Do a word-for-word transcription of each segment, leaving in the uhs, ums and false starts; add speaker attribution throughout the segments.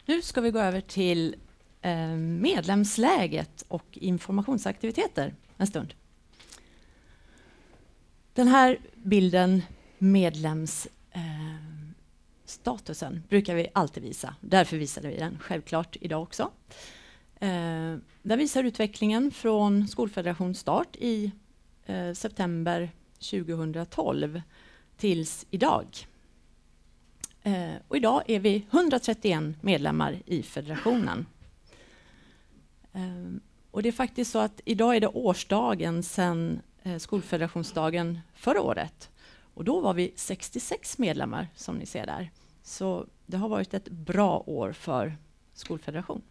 Speaker 1: Nu ska vi gå över till eh, medlemsläget och informationsaktiviteter en stund. Den här bilden, medlemsstatusen, eh, brukar vi alltid visa. Därför visade vi den självklart idag också. Eh, där visar utvecklingen från Skolfederations start i eh, september tjugohundratolv tills idag. Eh, och idag är vi hundratrettioen medlemmar i federationen. Eh, och det är faktiskt så att idag är det årsdagen sedan eh, Skolfederationsdagen förra året. Och då var vi sextiosex medlemmar som ni ser där. Så det har varit ett bra år för Skolfederation.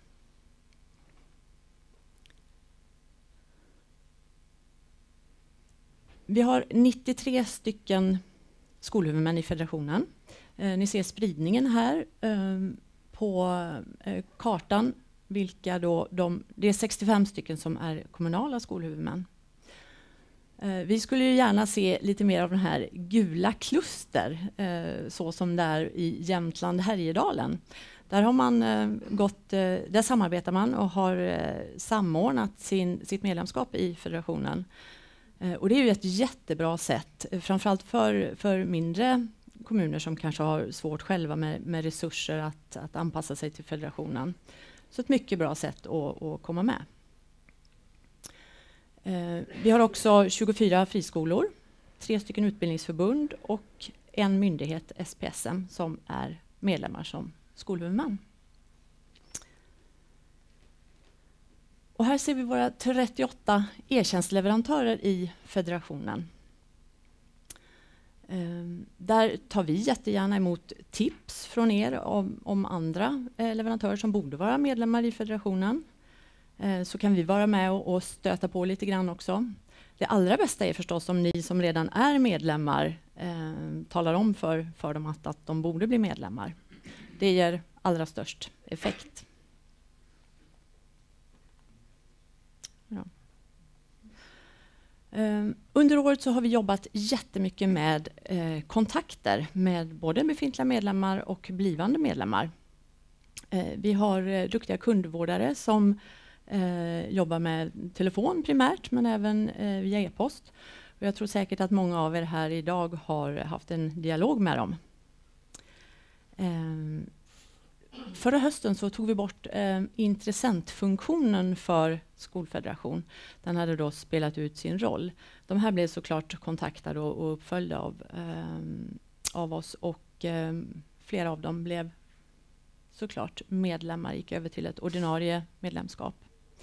Speaker 1: Vi har nittiotre stycken skolhuvudmän i federationen. Eh, ni ser spridningen här eh, på eh, kartan. Vilka då de, det är sextiofem stycken som är kommunala skolhuvudmän. Eh, vi skulle ju gärna se lite mer av den här gula kluster, eh, så som där i Jämtland, Härjedalen. Där har man eh, gått, eh, där samarbetar man och har eh, samordnat sin, sitt medlemskap i federationen. Eh, och det är ju ett jättebra sätt, framförallt för, för mindre kommuner som kanske har svårt själva med, med resurser att, att anpassa sig till federationen. Så ett mycket bra sätt att, att komma med. Eh, vi har också tjugofyra friskolor, tre stycken utbildningsförbund och en myndighet, S P S M, som är medlemmar som skolhuvudman. Och här ser vi våra trettioåtta e-tjänstleverantörer i federationen. Um, där tar vi jättegärna emot tips från er om, om andra eh, leverantörer som borde vara medlemmar i federationen. Eh, så kan vi vara med och, och stöta på lite grann också. Det allra bästa är förstås om ni som redan är medlemmar eh, talar om för, för dem att, att de borde bli medlemmar. Det ger allra störst effekt. Ja. Um, under året så har vi jobbat jättemycket med eh, kontakter med både befintliga medlemmar och blivande medlemmar. Eh, vi har eh, duktiga kundvårdare som eh, jobbar med telefon primärt, men även eh, via e-post. Och jag tror säkert att många av er här idag har haft en dialog med dem. Um, Förra hösten så tog vi bort eh, intressentfunktionen för Skolfederation. Den hade då spelat ut sin roll. De här blev såklart kontaktade och, och uppföljda av, eh, av oss. Och eh, flera av dem blev såklart medlemmar, gick över till ett ordinarie medlemskap.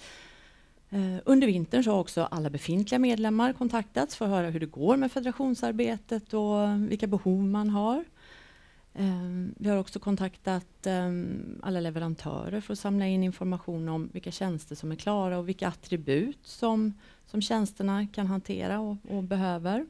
Speaker 1: Eh, under vintern så har också alla befintliga medlemmar kontaktats för att höra hur det går med federationsarbetet och vilka behov man har. Um, vi har också kontaktat um, alla leverantörer för att samla in information om vilka tjänster som är klara och vilka attribut som, som tjänsterna kan hantera och, och behöver.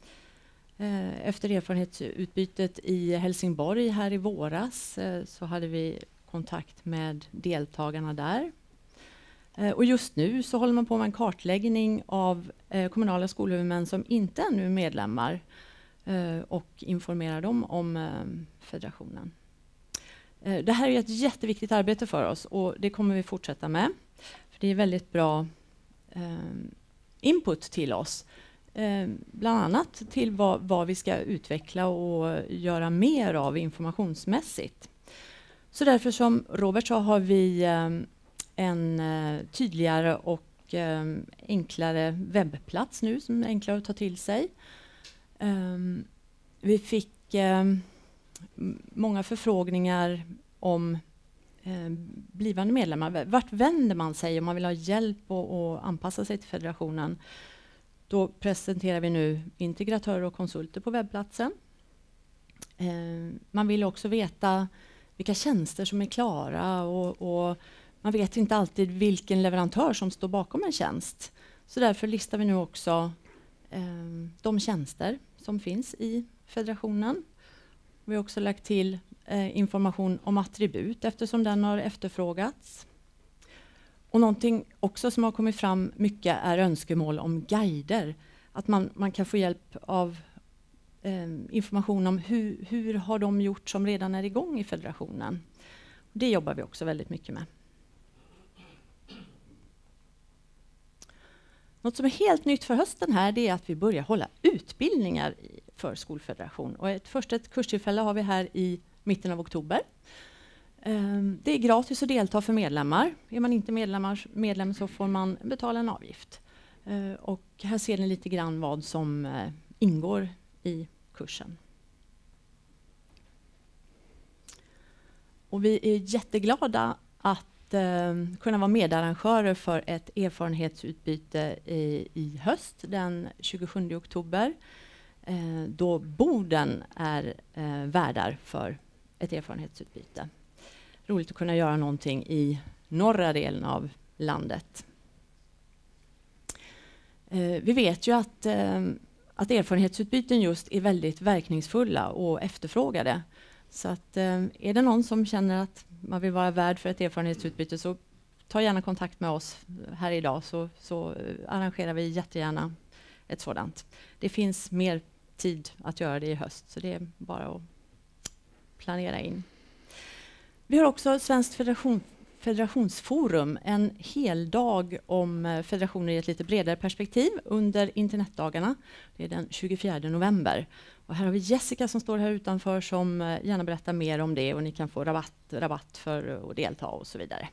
Speaker 1: Uh, efter erfarenhetsutbytet i Helsingborg här i våras uh, så hade vi kontakt med deltagarna där. Uh, och just nu så håller man på med en kartläggning av uh, kommunala skolhuvudmän som inte ännu är medlemmar. Uh, och informera dem om uh, federationen. Uh, det här är ett jätteviktigt arbete för oss och det kommer vi fortsätta med. För det är väldigt bra uh, input till oss. Uh, bland annat till vad, vad vi ska utveckla och göra mer av informationsmässigt. Så därför som Robert sa har vi uh, en uh, tydligare och uh, enklare webbplats nu som är enklare att ta till sig. Um, vi fick um, många förfrågningar om um, blivande medlemmar. Vart vänder man sig om man vill ha hjälp och, och anpassa sig till federationen? Då presenterar vi nu integratörer och konsulter på webbplatsen. Um, man vill också veta vilka tjänster som är klara och, och man vet inte alltid vilken leverantör som står bakom en tjänst. Så därför listar vi nu också de tjänster som finns i federationen. Vi har också lagt till eh, information om attribut eftersom den har efterfrågats. Och någonting också som har kommit fram mycket är önskemål om guider. Att man, man kan få hjälp av eh, information om hur, hur har de gjort som redan är igång i federationen. Det jobbar vi också väldigt mycket med. Något som är helt nytt för hösten här, det är att vi börjar hålla utbildningar för Skolfederation. Och ett första ett kurstillfälle har vi här i mitten av oktober. Det är gratis att delta för medlemmar. Är man inte medlemmar, medlem så får man betala en avgift. Och här ser ni lite grann vad som ingår i kursen. Och vi är jätteglada att eh, kunna vara medarrangörer för ett erfarenhetsutbyte i, i höst den tjugosjunde oktober. Eh, då Boden är eh, värdar för ett erfarenhetsutbyte. Roligt att kunna göra någonting i norra delen av landet. Eh, vi vet ju att, eh, att erfarenhetsutbyten just är väldigt verkningsfulla och efterfrågade. Så att, eh, är det någon som känner att man vill vara värd för ett erfarenhetsutbyte, så ta gärna kontakt med oss här idag, så, så arrangerar vi jättegärna ett sådant. Det finns mer tid att göra det i höst, så det är bara att planera in. Vi har också Svenskt Federation, Federationsforum, en hel dag om federationer i ett lite bredare perspektiv under internetdagarna. Det är den tjugofjärde november. Och här har vi Jessica som står här utanför som gärna berättar mer om det, och ni kan få rabatt, rabatt för att delta och så vidare.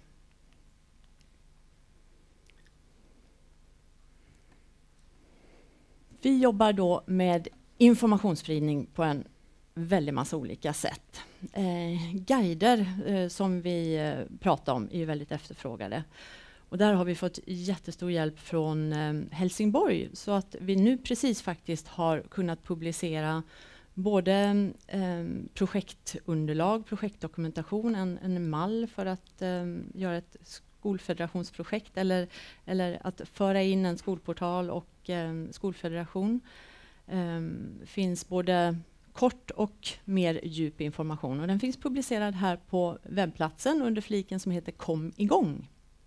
Speaker 1: Vi jobbar då med informationsspridning på en väldigt massa olika sätt. Eh, guider eh, som vi eh, pratar om är ju väldigt efterfrågade. Och där har vi fått jättestor hjälp från eh, Helsingborg, så att vi nu precis faktiskt har kunnat publicera både eh, projektunderlag, projektdokumentation, en, en mall för att eh, göra ett skolfederationsprojekt, eller, eller att föra in en skolportal och eh, skolfederation. Eh, finns både kort och mer djup information, och den finns publicerad här på webbplatsen under fliken som heter Kom igång.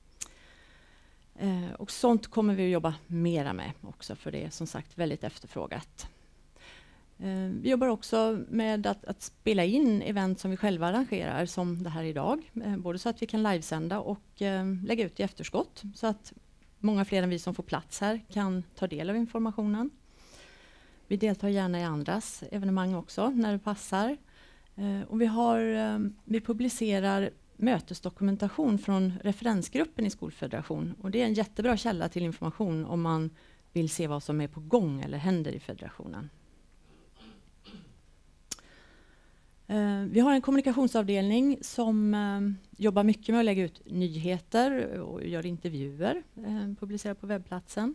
Speaker 1: Eh, och sånt kommer vi att jobba mera med också, för det är som sagt väldigt efterfrågat. Eh, vi jobbar också med att, att spela in event som vi själva arrangerar, som det här idag. Eh, både så att vi kan livesända och eh, lägga ut i efterskott, så att många fler än vi som får plats här kan ta del av informationen. Vi deltar gärna i andras evenemang också när det passar. Eh, och vi, har, eh, vi publicerar mötesdokumentation från referensgruppen i Skolfederation. Och det är en jättebra källa till information om man vill se vad som är på gång eller händer i federationen. Eh, vi har en kommunikationsavdelning som eh, jobbar mycket med att lägga ut nyheter och gör intervjuer, eh, publicerar på webbplatsen.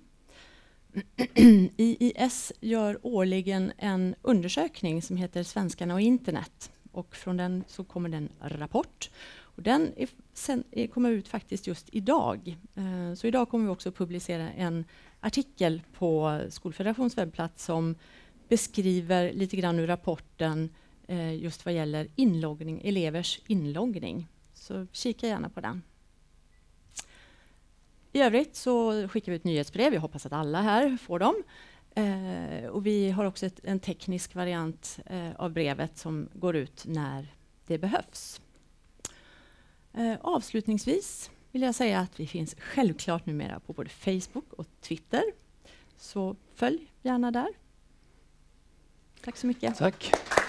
Speaker 1: I I S gör årligen en undersökning som heter Svenskarna och internet, och från den så kommer den rapport, och den är, sen, är, kommer ut faktiskt just idag. Eh, så idag kommer vi också publicera en artikel på Skolfederations webbplats som beskriver lite grann ur rapporten eh, just vad gäller inloggning, elevers inloggning. Så kika gärna på den. I övrigt så skickar vi ett nyhetsbrev. Jag hoppas att alla här får dem. Eh, och vi har också ett, en teknisk variant eh, av brevet som går ut när det behövs. Eh, avslutningsvis vill jag säga att vi finns självklart numera på både Facebook och Twitter. Så följ gärna där. Tack så mycket.
Speaker 2: Tack.